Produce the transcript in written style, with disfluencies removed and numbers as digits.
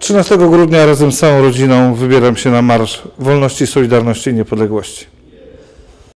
13 grudnia razem z całą rodziną wybieram się na Marsz Wolności, Solidarności i Niepodległości.